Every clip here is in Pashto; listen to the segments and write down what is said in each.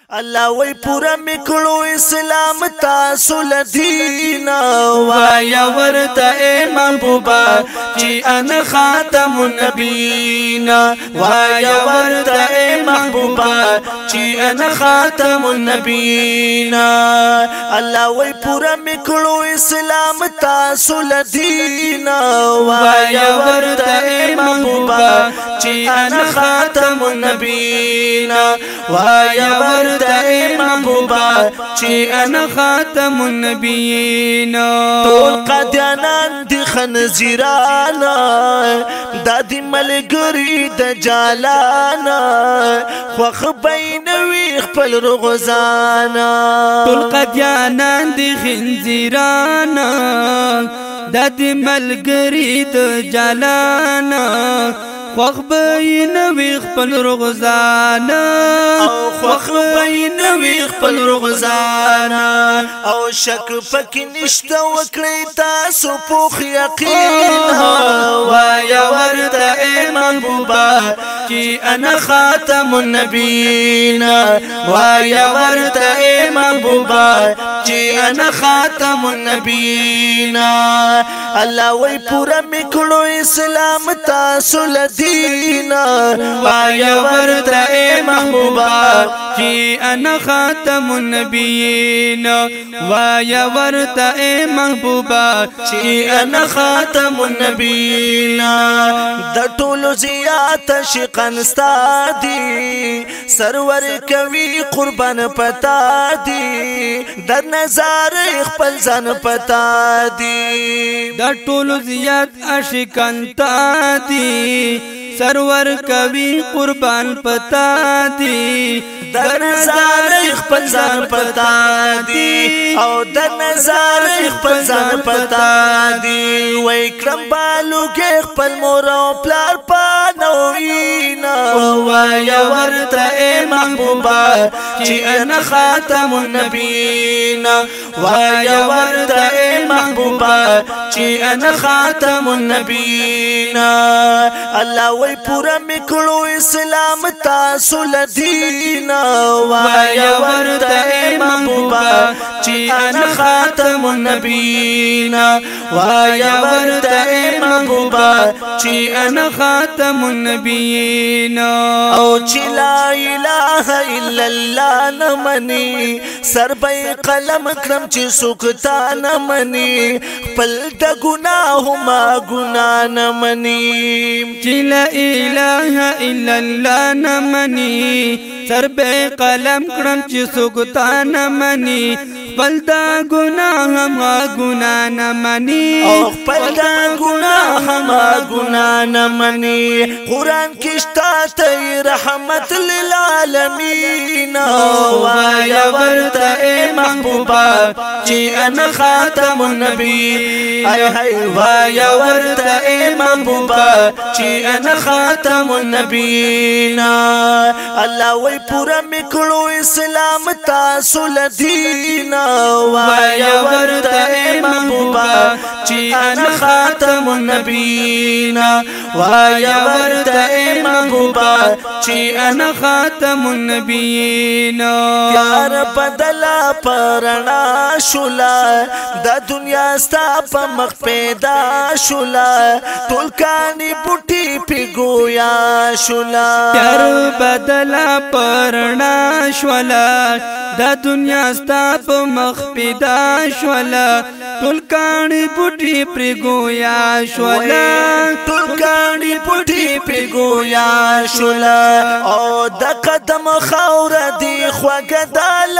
الله وی پورا میکړو اسلام تاسو لدینا وایا ورته اے محبوبا چې انا خاتم النبیین وایا ورته اے محبوبا چې انا خاتم النبیین الله وی پورا میکړو اسلام تاسو لدینا وایا ورته اے محبوبا چې انا خاتم النبیین وایا ورته اے محبوبا چې انا خاتم النبیین ټول قدیانان دي خنزیرانا دادی ملګری د جالانا خوخ بینوي خپل رغزانا ټول قدیانان دي خنزیرانا دادی ملګری د جالانا خوخ بینوي خپل رغزانا خوخ بینوي خپل رغزانا او شک پکې نشته وکړئ تاسو پوخ یقین وایا ورته اے محبوبا چې انا خاتم النبیین وایا ورته اے محبوبا چې انا خاتم النبیین الله وی پورا میکړو اسلام تاسو لدینا وایا ورته اے محبوبا چې انا خاتم النبیین وایا ورته اے محبوبا چې انا خاتم النبیین د ټولو زیات شقن ستادي سرور کوي قربان پتا دي د نظر خپل ځان پتا دي د ټولو زیات عاشقان تا دي سرور کوي قربان پتا دي د نظر خپل ځان پتا دي او د نظر خپل ځان پتا دي وای کرم بالو کې خپل مور او پلار پانوینا وایا ورته اے محبوبا چې انا خاتم النبیین وایا ورته اے محبوبا چې انا خاتم النبیین الله وی پورا میکړو اسلام تاسو لدینا وایا ورته اے محبوبا چې انا خاتم النبیین وایا ورته اے محبوبا چې انا خاتم النبیین او چې لا اله الا الله نمني سر به قلم کړم چې سوکتا نمني خپل د ګناه ما ګنا نمني چې لا اله الا الله نمني سر به قلم کړم چې سوکتا نمني خپل د ګناه ما ګنا نمني او خپل د ګناه ما ګنا نمني قران کې شته ته رحمت للعالمین وایا ورته اے محبوبا چې انا خاتم النبی وایا ورته اے محبوبا چې انا خاتم النبیین الله وی پورا میکړو اسلام تاسو لدینا وایا ورته اے محبوبا چې انا خاتم النبیین وایا ورته اے محبوبا چې انا خاتم النبیین یار بدلا پرنا شولا د دنیا ستا په مخ پیدا شولا ټول کانی بوټي پیګویا شولا یار بدلا پرنا شولا د دنیا ستا په مخ پیدا شولا ټول کانی بوټي پیګویا شولا ټول کانی بوټي پیګویا شولا او د قدم خاور دی خوګه د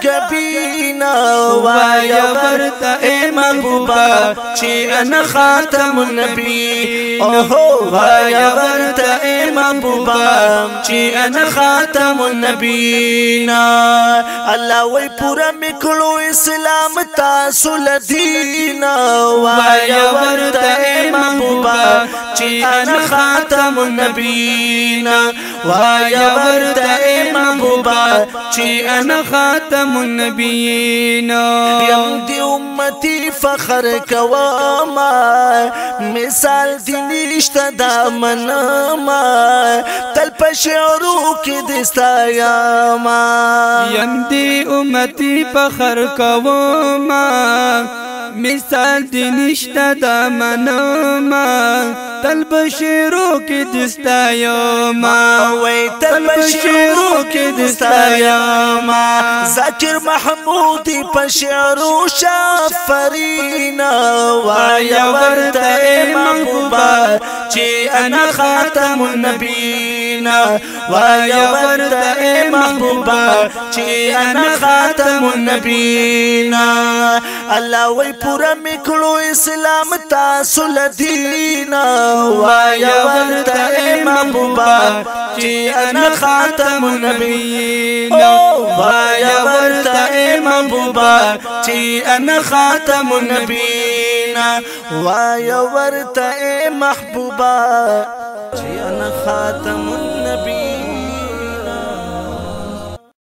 لګبینا وایا ورته اے محبوبا چې انا خاتم النبی او وایا ورته اے محبوبا چې انا خاتم النبینا الله وی پورا میکړو اسلام تاسو لدی دین وایا ورته محبوبا چې انا خاتم النبیین وایا ورته محبوبا چې انا خاتم النبیین یم دی امتی فخر کوما مثال دی نشته دا منما تل په شعرو کې دستایاما یم دی امتی فخر کوما مثال دی نشته دا منما تل بشیرو کې دستایاما وای تل بشیرو کې دستایاما ذکر محمودی په شعرو شافرینا وایا ورته محبوبا چې انا خاتم النبیین وایا ورته محبوبا چې انا خاتم النبیین الله وای پورا میکړو اسلام تاسو لدین وایا ورته محبوبا چې انا خاتم النبیین وایا ورته محبوبا چې انا خاتم النبیین وایا ورته محبوبا چې انا خاتم